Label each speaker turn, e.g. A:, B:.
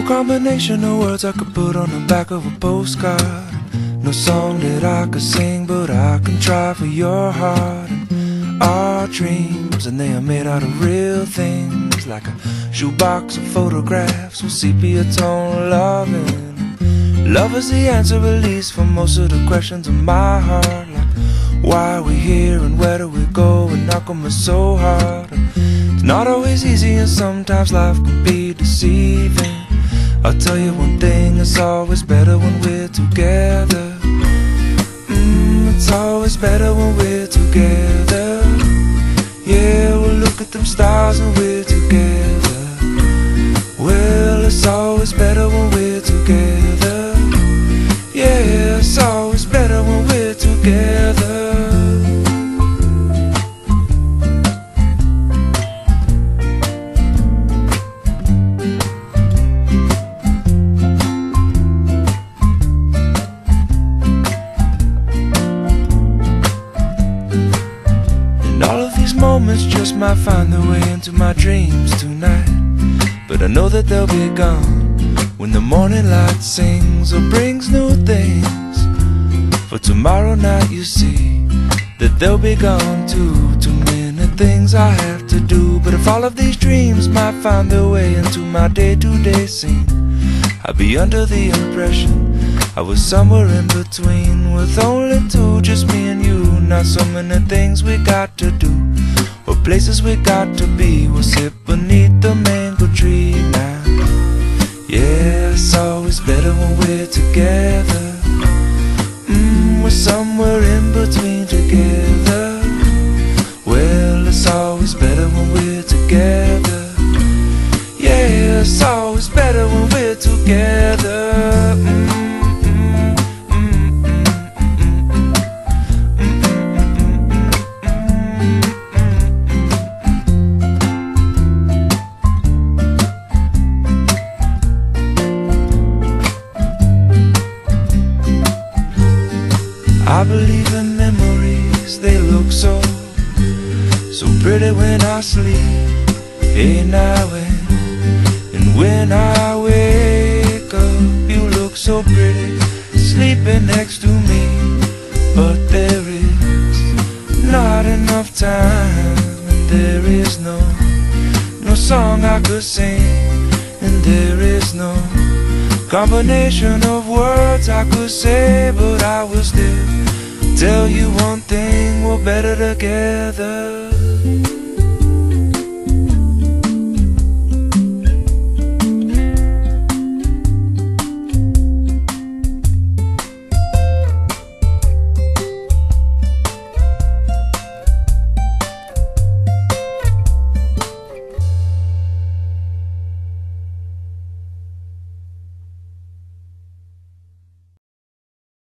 A: combination of words I could put on the back of a postcard. No song that I could sing, but I can try for your heart. And our dreams, and they are made out of real things, like a shoebox of photographs with sepia tone loving. Love is the answer, at least, for most of the questions in my heart, like why are we here and where do we go, and how come it's so hard. It's not always easy, and sometimes life can be deceiving. I'll tell you one thing, it's always better when we're together. It's always better when we're together. Yeah, we'll look at them stars and we're together. Well, it's always better when we're together. Yeah, it's always better when we're together. Moments just might find their way into my dreams tonight, but I know that they'll be gone when the morning light sings or brings new things. For tomorrow night you see that they'll be gone too. Too many things I have to do, but if all of these dreams might find their way into my day-to-day scene, I'd be under the impression I was somewhere in between, with only two, just me and you. Not so many things we got to do, or places we got to be. We'll sit beneath the mango tree now. Yeah, it's always better when we're together. We're somewhere in between together. Well, it's always better when we're together. Yeah, it's always better when we're together. I believe in memories, they look so pretty when I sleep. Hey now and when I wake up, you look so pretty sleeping next to me. But there is not enough time, and there is no song I could sing, and there is no combination of words I could say, but I will still tell you one thing, we're better together.